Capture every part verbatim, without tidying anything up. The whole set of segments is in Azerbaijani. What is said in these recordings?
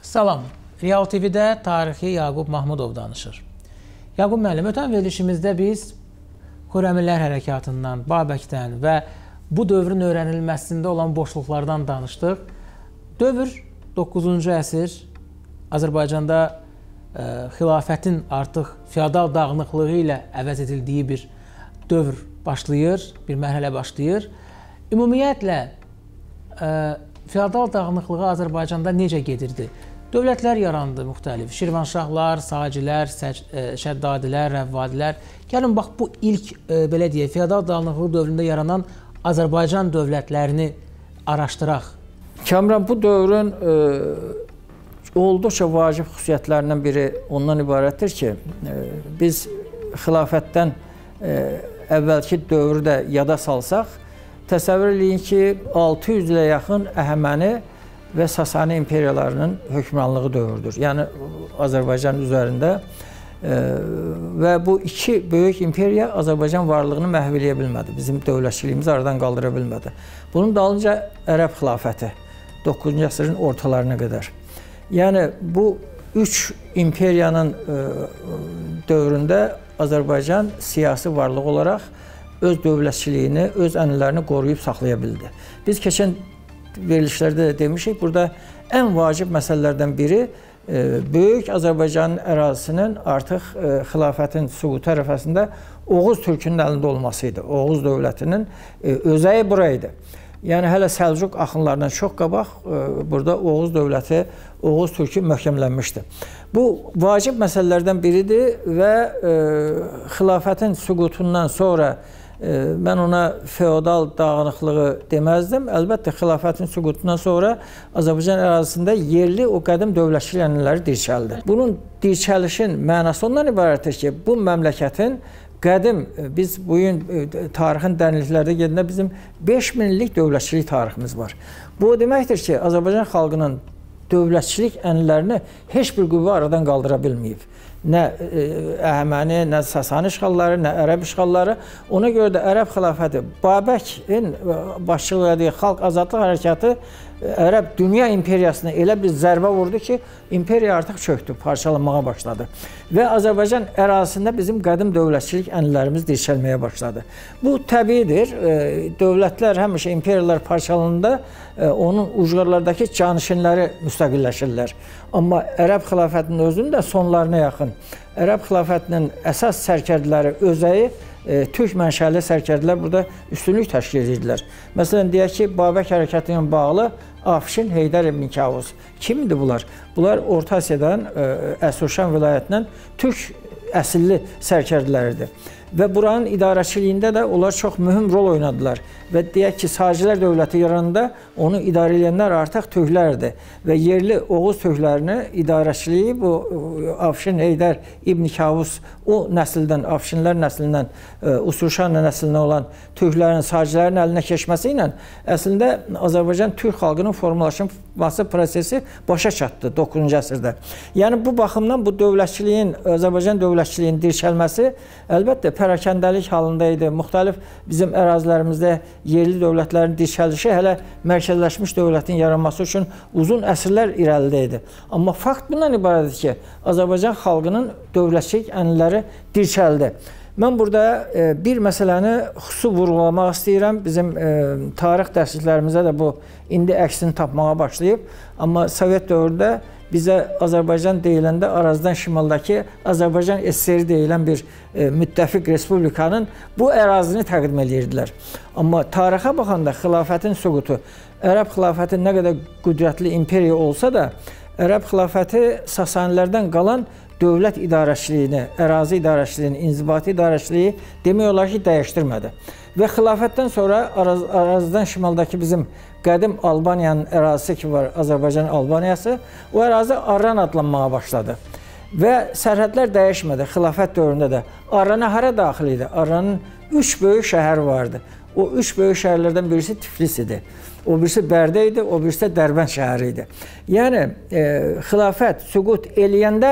Salam, Real T V-də tarixi Yaqub Mahmudov danışır. Yaqub müəllim, ötən verilişimizdə biz Xürrəmilər Hərəkatından, Babəkdən və bu dövrün öyrənilməsində olan boşluqlardan danışdıq. Dövr doqquzuncu əsr Azərbaycanda ə, xilafətin artıq feodal dağınıqlığı ilə əvəz edildiyi bir dövr başlayır, bir mərhələ başlayır. Ümumiyyətlə, ə, feodal dağınıqlığı Azərbaycanda necə gedirdi? Dövlətlər yarandı müxtəlif. Şirvanşahlar, Sacilər, Şəddadilər, Rəvvadilər. Gəlin, bax, bu ilk, ə, belə deyək, feodal dağınıqlığı dövründə yaranan Azərbaycan dövlətlərini araşdıraq. Kamran, bu dövrün ə, olduqca vacib xüsusiyyətlərindən biri ondan ibarətdir ki, ə, biz xilafətdən ə, əvvəlki dövrü də yada salsaq, təsəvvür edin ki, altı yüz ilə yaxın Əhəməni və Sasani imperiyalarının hökmranlığı dövrüdür. Yəni, Azərbaycan üzərində e, və bu iki böyük imperiya Azərbaycan varlığını məhv eləyə bilmədi. Bizim dövlətçiliyimizi aradan qaldıra bilmədi. Bunun dalınca Ərəb xilafəti doqquzuncu əsrin ortalarına qədər. Yəni, bu üç imperiyanın e, dövründə Azərbaycan siyasi varlıq olaraq öz dövlətçiliyini, öz ənənələrini qoruyub saxlaya bildi. Biz keçən verilişlərdə də demişik, burada ən vacib məsələlərdən biri e, böyük Azərbaycanın ərazisinin artıq e, xilafətin süqutu ərəfəsində Oğuz türkünün əlində olması idi. Oğuz dövlətinin e, özəyi buraydı. Yəni, hələ Səlcuq axınlarından çox qabaq e, burada Oğuz dövləti, Oğuz türkü möhkəmlənmişdi. Bu vacib məsələlərdən biridir və e, xilafətin süqutundan sonra mən ona feodal dağınıqlığı deməzdim. Əlbəttə, xilafətin süqutundan sonra Azərbaycan ərazisində yerli o qədim dövlətçilik ənənələri dirçəldi. Bunun dirçəlişin mənası ondan ibarətdir ki, bu məmləkətin qədim, biz bugün tarixin dərinliklərdə gedəndə bizim beş min illik dövlətçilik tariximiz var. Bu o deməkdir ki, Azərbaycan xalqının dövlətçilik ənənələrini heç bir qüvvə aradan qaldıra bilməyib. Nə Əhəməni, nə Sasani işğalları, nə Ərəb işğalları. Ona görə də Ərəb xilafəti, Babəkin başçılıq etdiyi Xalq Azadlıq Hərəkatı Ərəb dünya imperiyasına elə bir zərbə vurdu ki, imperiya artıq çöktü, parçalanmağa başladı. Və Azərbaycan ərazisində bizim qədim dövlətçilik ənənələrimiz dirçəlməyə başladı. Bu təbiidir. Dövlətlər həmişə imperiyalar parçalanında onun ucqarlardakı canişinləri müstəqilləşirlər. Amma Ərəb xilafətinin özünün də sonlarına yaxın Ərəb xilafətinin əsas sərkərdələri, özəyi türk mənşəli sərkərdələr burada üstünlük təşkil edirdilər. Məsələn, deyək ki, Babək hərəkatı ilə bağlı Afşin Heydər ibn Kavus. Kimdir bunlar? Bunlar Orta Asiyadan, Əsurşan vilayətindən türk əsilli sərkərdələrdir. Və buranın idarəçiliyində də onlar çox mühüm rol oynadılar. Və deyək ki, Sacilər dövləti yaranında onu idarə edənlər artıq türklərdir. Və yerli Oğuz türklərini idarəçiliyi bu Afşin Heydər ibn Kavus o nəsildən, Afşinlər nəslindən, Usurşan nəslindən olan türklərin, Sacilərin əlinə keçməsi ilə əslində Azərbaycan türk xalqının formalaşması prosesi başa çatdı doqquzuncu əsrdə. Yəni, bu baxımdan bu dövlətçiliyin, Azərbaycan dövlətçiliyinin dirçəlməsi əlbəttə pərakəndəlik halında idi. Müxtəlif bizim ərazilərimizdə yerli dövlətlərin dirçəlişi hələ mərkəzləşmiş dövlətin yaranması üçün uzun əsrlər irəlidə idi. Amma fakt bundan ibarətdir ki, Azərbaycan xalqının dövlətçilik ənənələri dirçəldi. Mən burada e, bir məsələni xüsusi vurğulamaq istəyirəm. Bizim e, tarix dərsliklərimizə də bu indi əksini tapmağa başlayıb. Amma Sovet dövründə bizə Azərbaycan deyiləndə Arazdan şimaldakı Azərbaycan S S R deyilən bir e, müttəfiq respublikanın bu ərazini təqdim edirdilər. Amma tarixə baxanda xilafətin süqutu, Ərəb xilafəti nə qədər qüdrətli imperiya olsa da, Ərəb xilafəti Sasanilərdən qalan dövlət idarəçiliyini, ərazi idarəçiliyini, inzibati idarəçiliyi demək olar ki, dəyişdirmədi. Və xilafətdən sonra Araz, Arazdan şimaldakı bizim qədim Albaniyanın ərazisi ki var, Azərbaycan Albaniyası, o ərazi Arran adlanmağa başladı. Və sərhədlər dəyişmədi, xilafət dövründə də. Arrana hara daxil idi? Arranın üç böyük şəhər vardı. O üç böyük şəhərlərdən birisi Tiflis idi. O birisi Bərdə idi, o birisi də Dərbənd şəhəri idi. Yəni, e, xilafət süqut eləyəndə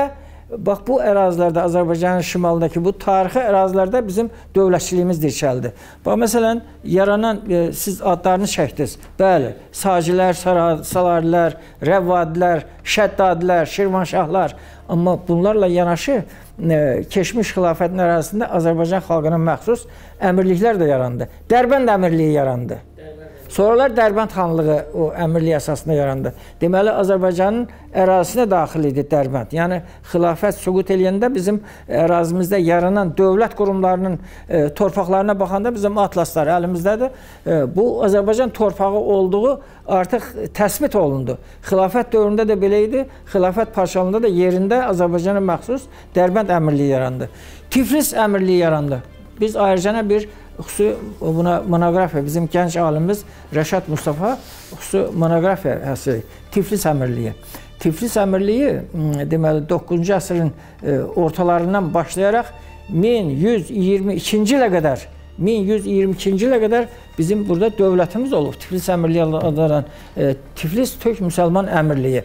bax bu ərazilərdə, Azərbaycanın şimalındakı bu tarixi ərazilərdə bizim dövlətçiliyimiz dirçəldi. Bax, məsələn, yaranan, e, siz adlarını çəkdiniz. Bəli, Sacilər, Salarilər, Rəvvadilər, Şəddadilər, Şirvanşahlar. Amma bunlarla yanaşı, e, keçmiş xilafətin ərazisində Azərbaycan xalqına məxsus əmirliklər də yarandı. Dərbənd əmirliyi yarandı. Sonralar Dərbənd xanlığı o əmirlik əsasında yarandı. Deməli, Azərbaycanın ərazisinə daxil idi Dərbənd. Yəni, xilafət süqut eləyəndə bizim ərazimizdə yaranan dövlət qurumlarının e, torpaqlarına baxanda bizim atlaslar əlimizdədir. E, bu, Azərbaycan torpağı olduğu artıq təsbit olundu. Xilafət dövründə də belə idi. Xilafət parçalığında da yerində Azərbaycana məxsus Dərbənd əmirliyi yarandı. Tiflis əmirliyi yarandı. Biz ayrıca bir xüsusi buna monoqrafiya, bizim gənc alimimiz Rəşad Mustafa xüsusi monoqrafiya həsri, Tiflis əmirliyi. Tiflis əmirliyi, deməli, doqquzuncu əsrin ortalarından başlayaraq min yüz iyirmi ikinci ilə qədər, min yüz iyirmi ikinci ilə qədər bizim burada dövlətimiz olub. Tiflis əmirliyi adlanan Tiflis Türk Müsəlman əmirliyi.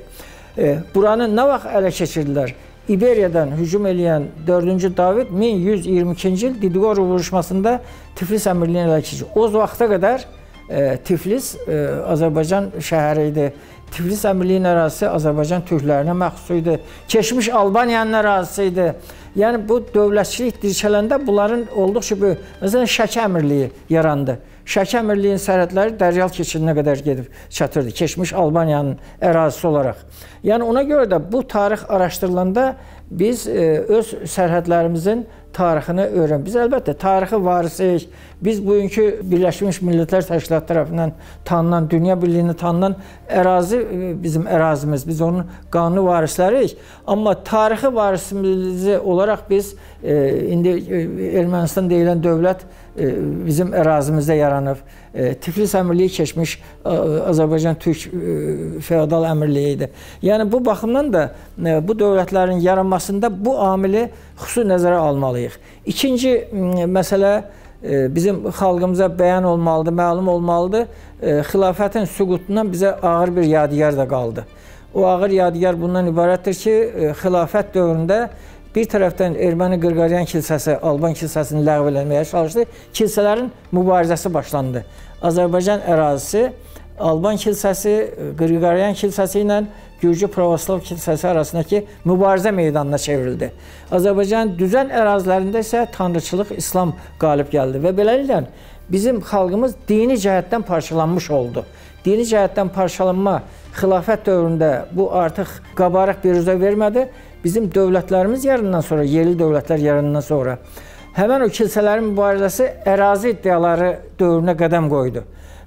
Buranı nə vaxt ələ keçirdilər? İberiyadan hücum eləyən dördüncü David min yüz iyirmi ikinci il Didiqoro vuruşmasında Tiflis əmirliyini ələ keçirdi. O vaxta qədər e, Tiflis e, Azərbaycan şəhəri idi. Tiflis əmirliyinin ərazisi Azərbaycan türklərinə məxsus idi. Keçmiş Albaniyanın ərazisi idi. Yəni bu dövlətçilik dirçələndə bunların olduqca böyük, məsələn, Şəki əmirliyi yarandı. Şəki əmirliyinin sərhədləri Dəryal keçidinə qədər gedib çatırdı, keçmiş Albaniyanın ərazisi olaraq. Yəni ona görə də bu tarix araşdırılanda biz e, öz sərhədlərimizin tarixini öyrən. Biz əlbəttə tarixi varisiyik. Biz bugünkü Birləşmiş Millətlər Təşkilatı tərəfindən tanınan, dünya birliyini tanınan ərazi bizim ərazimiz. Biz onun qanuni varisləriyik. Amma tarixi varisimizi olaraq biz e, indi Ermənistan deyilən dövlət e, bizim ərazimizdə yaranıb. E, Tiflis əmirliyi keçmiş e, Azərbaycan Türk e, feodal əmirliyi idi. Yəni bu baxımdan da e, bu dövlətlərin yaranmasında bu amili xüsusi nəzərə almalıyıq. İkinci məsələ e, bizim xalqımıza bəyan olmalıdır, məlum olmalıdır. E, xilafətin süqutundan bizə ağır bir yadigar da qaldı. O ağır yadigar bundan ibarətdir ki, e, xilafət dövründə bir tərəfdən Erməni Qırqaryan kilsəsi, Alban kilsəsini ləğv eləməyə çalışdı. Kilsələrin mübarizəsi başlandı. Azərbaycan ərazisi Alban kilsəsi, Qırqaryan kilsəsi ilə Gürcü Pravoslav kilsəsi arasındakı mübarizə meydanına çevrildi. Azərbaycanın düzən ərazilərində isə tanrıçılıq, İslam qalib gəldi və beləliklə bizim xalqımız dini cəhətdən parçalanmış oldu. Dini cəhətdən parçalanma xilafət dövründə bu artıq qabarıq bir üzə vermədi. Bizim dövlətlərimiz yarandan sonra, yerli dövlətlər yarandan sonra həmən o kilsələrin mübarizəsi ərazi iddiaları dövrünə qədəm qoydu.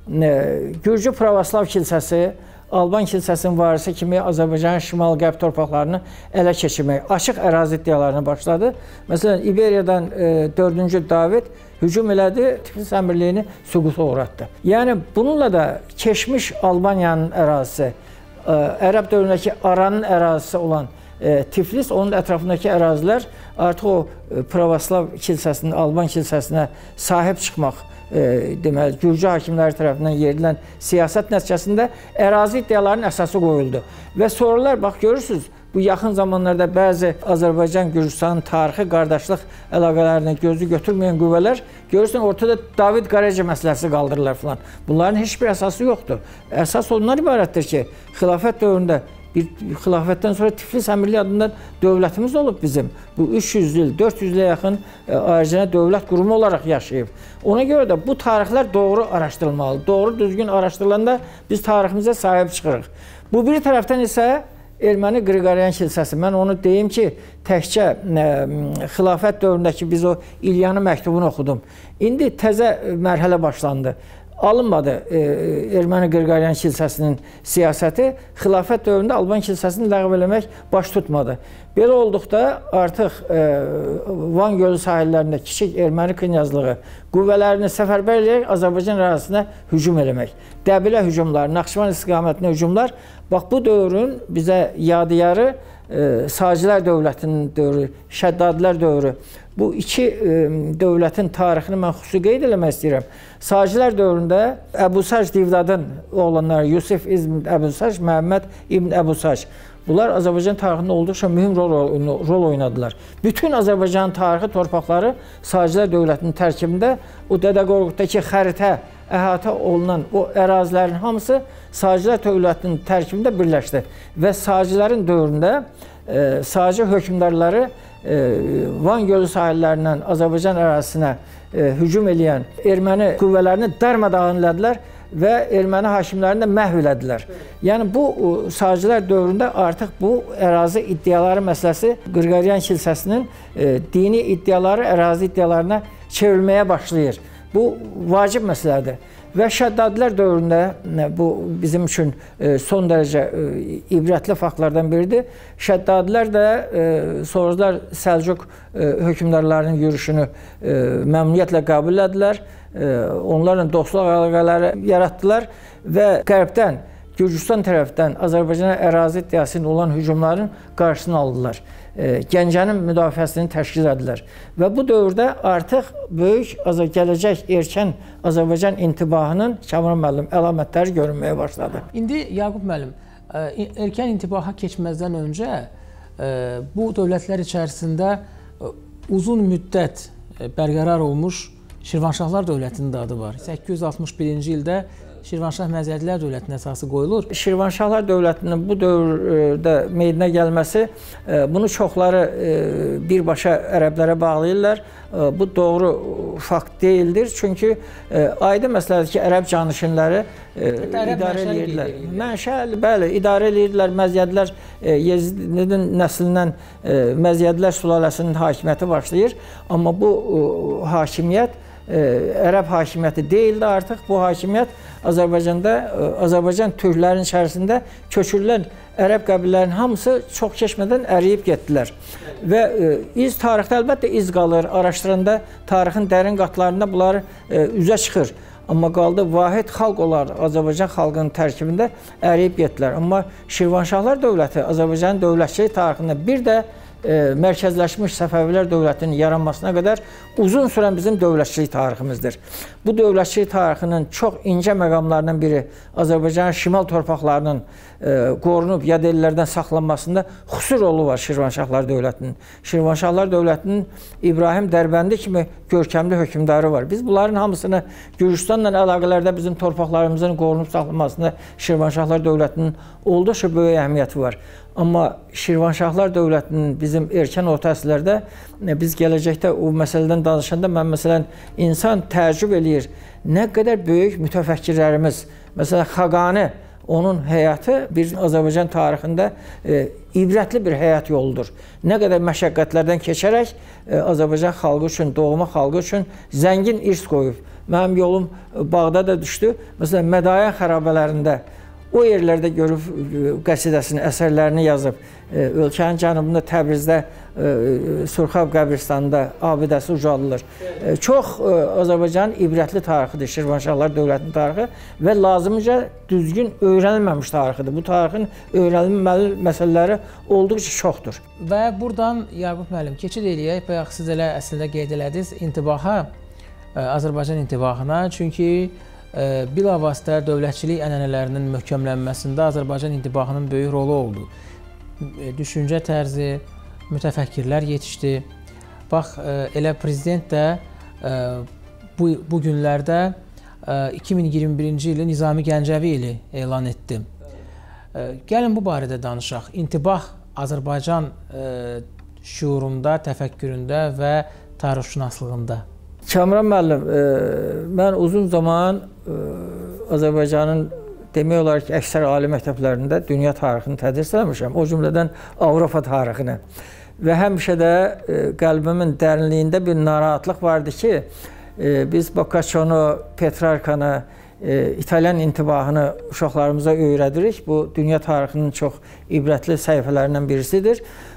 Gürcü Pravoslav kilsəsi, Alban kilsəsinin varisi kimi Azərbaycanın şimal-qərb torpaqlarını ələ keçirmək, açıq ərazi iddialarına başladı. Məsələn, İberiyadan e, dördüncü David hücum elədi, Tiflis əmirliyini süquta uğratdı. Yəni, bununla da keçmiş Albaniyanın ərazisi, e, Ərəb dövründəki Aranın ərazisi olan e, Tiflis, onun ətrafındakı ərazilər artıq o e, Pravoslav kilsəsinin, Alban kilsəsinə sahib çıxmaq, E, deməli, Gürcü hakimləri tərəfindən yerilən siyasət nəticəsində ərazi iddialarının əsası qoyuldu. Və sonralar, bax, görürsünüz, bu yaxın zamanlarda bəzi Azərbaycan-Gürcüstanın tarixi qardaşlıq əlaqələrinə gözü götürməyən qüvvələr, görürsən, ortada David Qaracı məsələsi qaldırırlar falan. Bunların heç bir əsası yoxdur. Əsas ondan ibarətdir ki, xilafət dövründə bir xilafətdən sonra Tiflis əmirliyi adından dövlətimiz olub bizim. Bu üç yüz il, dörd yüz ilə yaxın ayrıca dövlət qurumu olaraq yaşayıb. Ona görə də bu tarixlər doğru araşdırılmalı. Doğru, düzgün araşdırılanda biz tariximizə sahib çıxırıq. Bu bir tərəfdən isə Erməni Qırqaryan kilsəsi. Mən onu deyim ki, təkcə ə, xilafət dövründəki biz o İlyanı məktubunu oxudum. İndi təzə mərhələ başlandı. Alınmadı e, Erməni Qırqaryan kilsəsinin siyasəti, xilafət dövründə Alban kilsəsini ləğv eləmək baş tutmadı. Belə olduqda artıq e, Van gölü sahillərində kiçik Erməni knyazlığı qüvvələrini səfərbər edərək Azərbaycan ərazisinə hücum eləmək. Dəbilə hücumlar, Naxçıvan istiqamətində hücumlar, bax bu dövrün bizə yadigarı e, Sacilər dövlətinin dövrü, Şəddadilər dövrü. Bu iki e, dövlətin tarixini mən xüsusi qeyd eləmək istəyirəm. Sacilər dövründə Əbu Sac Divdadın oğlanları Yusif İbn Əbu Sac, Məhəmməd İbn Əbu Sac. Bunlar Azərbaycan tarixində olduqca mühüm rol, rol oynadılar. Bütün Azərbaycan tarixi torpaqları Sacilər dövlətinin tərkibində o Dədə Qorquddakı xəritə əhatə olunan o ərazilərin hamısı Sacilər dövlətinin tərkibində birləşdi. Və Sacilərin dövründə e, Saci hökmdarları e, Van Gölü sahillərindən Azərbaycan ərazisinə e, hücum eləyən erməni qüvvələrini darmadağın elədilər və erməni hakimlərini də məhv elədilər. Yəni bu Sacilər dövründə artıq bu ərazi iddiaları məsələsi Qırqaryan kilsəsinin e, dini iddiaları ərazi iddialarına çevrilməyə başlayır. Bu vacib məsələdir. Və Şəddadilər dövründə bu bizim üçün son dərəcə ibrətli faktlardan biridir. Şəddadilər də sonralar Səlcuq hökmdarlarının yürüşünü məmnuniyyətlə qəbul etdilər. Onlarla dostluq əlaqələri yaratdılar və qərbdən, Gürcüstan tərəfdən Azərbaycana ərazi iddiasının olan hücumların qarşısını aldılar. Gəncənin müdafiəsini təşkil edilər. Və bu dövrdə artıq böyük gələcək erkən Azərbaycan intibahının Kamran müəllim əlamətləri görünməyə başladı. İndi Yaqub müəllim, erkən intibaha keçməzdən öncə bu dövlətlər içərisində uzun müddət bərqərar olmuş Şirvanşahlar dövlətinin də adı var. səkkiz yüz altmış birinci ildə Şirvanşah Məziədlilər dövlətinin əsası qoyulur. Şirvanşahlar dövlətinin bu dövrdə meydana gəlməsi, bunu çoxları birbaşa ərəblərə bağlayırlar. Bu doğru fakt deyildir. Çünki aydın məsələdir ki, ərəb canişinləri idarə edirdilər. Mənşəli, bəli, idarə edirdilər. Məziədlər, Yezidin nəslindən Məziədlər sülaləsinin hakimiyyəti başlayır. Amma bu hakimiyyət ərəb hakimiyyəti deyildi artıq. Bu hakimiyyət Azərbaycanda, Azərbaycan türklərinin içərisində köçürülən ərəb qəbillərinin hamısı çox keçmədən əriyib getdilər. Və iz tarixdə əlbəttə iz qalır. Araşdıranda tarixin dərin qatlarında bunlar üzə çıxır. Amma qaldı vahid xalq olar Azərbaycan xalqının tərkibində əriyib getdilər. Amma Şirvanşahlar dövləti Azərbaycanın dövlətçilik tarixində bir də e, mərkəzləşmiş Səfəvilər dövlətinin yaranmasına qədər uzun sürən bizim dövlətçilik tariximizdir. Bu dövlətçilik tarixinin çox incə məqamlarından biri Azərbaycanın şimal torpaqlarının e, qorunub yad ellərdən saxlanmasında xüsusi rolu var Şirvanşahlar dövlətinin. Şirvanşahlar dövlətinin İbrahim Dərbəndi kimi görkəmli hökmdarı var. Biz bunların hamısını Gürcüstanla əlaqələrdə bizim torpaqlarımızın qorunub saxlanmasında Şirvanşahlar dövlətinin olduqca böyük əhəmiyyəti var. Amma Şirvanşahlar dövlətinin bizim erkən orta əsrlərdə biz gələcəkdə o məsələdən danışanda mən məsələn insan təəccüb eləyir. Nə qədər böyük mütəfəkkirlərimiz, məsələn Xaqani, onun həyatı bir Azərbaycan tarixində e, ibrətli bir həyat yoludur. Nə qədər məşəqqətlərdən keçərək e, Azərbaycan xalqı üçün, doğma xalqı üçün zəngin irs qoyub. Mənim yolum Bağdada düşdü. Məsələn Mədayan xarabələrində o yerlərdə görüb qəsidəsini, əsərlərini yazıb. Ölkənin cənubunda Təbrizdə Surxab qəbristanında abidəsi ucaldılır. Çox Azərbaycanın ibrətli tarixidir Şirvanşahlar dövlətinin tarixi və lazımca düzgün öyrənilməmiş tarixidir. Bu tarixin öyrənilməli məsələləri olduqca çoxdur. Və buradan Yaqub müəllim keçid eləyək. Bayaq siz elə əslində qeyd elədiniz intibaha, Azərbaycan intibahına. Çünki bilavasitə dövlətçilik ənənələrinin möhkəmlənməsində Azərbaycan intibahının böyük rolu oldu. Düşüncə tərzi, mütəfəkkirlər yetişdi. Bax, elə prezident də bu, bu günlərdə iki min iyirmi birinci ili Nizami Gəncəvi ili elan etdi. Gəlin bu barədə danışaq. İntibah Azərbaycan şüurunda, təfəkküründə və tarixşünaslığında. Kamran müəllim, e, mən uzun zaman e, Azərbaycanın demək olar ki, əksər ali məktəblərində dünya tarixini tədris eləmişəm, o cümlədən Avropa tarixini. Və həmişə də e, qəlbimin dərinliyində bir narahatlıq vardı ki, e, biz Boccaccio'nu, Petrarcanı, e, İtalyan intibahını uşaqlarımıza öyrədirik. Bu dünya tarixinin çox ibrətli səhifələrindən birisidir.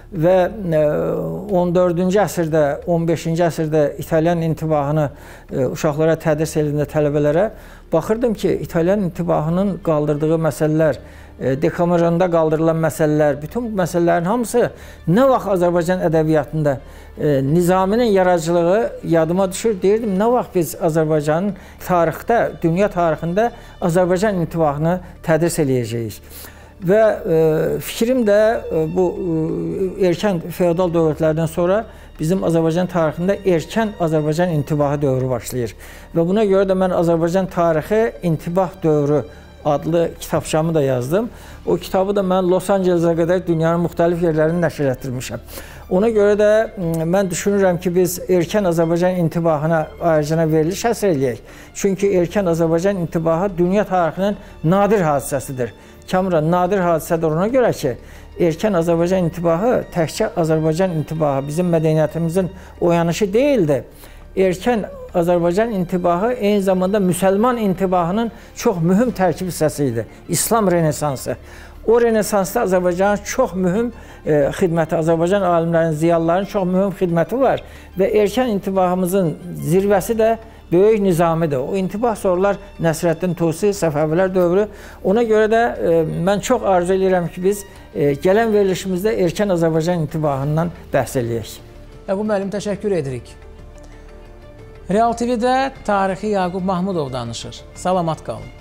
və on dördüncü əsrdə, on beşinci əsrdə İtalyan intibahını uşaqlara tədris edəndə tələbələrə baxırdım ki, İtalyan intibahının qaldırdığı məsələlər, Dekameranda qaldırılan məsələlər, bütün bu məsələlərin hamısı nə vaxt Azərbaycan ədəbiyyatında Nizaminin yaradıcılığı yadıma düşür, deyirdim, nə vaxt biz Azərbaycanın tarixdə, dünya tarixində Azərbaycan intibahını tədris eləyəcəyik. Və e, fikrim də e, bu e, erkən feodal dövrlərdən sonra bizim Azərbaycan tarixində erkən Azərbaycan intibahı dövrü başlayır. Və buna görə də mən Azərbaycan tarixi intibah dövrü adlı kitabçamı da yazdım. O kitabı da mən Los Ancelesə qədər dünyanın müxtəlif yerlərini nəşr etdirmişəm. Ona görə də mən düşünürəm ki, biz erkən Azərbaycan intibahına ayrıca veriliş həsr eləyək. Çünki erkən Azərbaycan intibahı dünya tarixinin nadir hadisəsidir. Kamran nadir hadisədir ona görə ki, erkən Azərbaycan intibahı təkcə Azərbaycan intibahı, bizim mədəniyyətimizin oyanışı deyildi. Erkən Azərbaycan intibahı eyni zamanda müsəlman intibahının çox mühüm tərkib hissəsi idi. İslam renesansı. O renesansda Azərbaycanın çox mühüm e, xidməti, Azərbaycan alimlərinin, ziyalıların çox mühüm xidməti var. Və erkən intibahımızın zirvəsi də Böyük Nizamidir. O intibah sorular Nəsrəddin Tusi, Səfəvilər dövrü. Ona görə də e, mən çox arzu edirəm ki, biz e, gələn verilişimizdə erkən Azərbaycan intibahından bəhs eləyək. Yaqub müəllim, təşəkkür edirik. Real T V-də tarixi Yaqub Mahmudov danışır. Salamat qalın.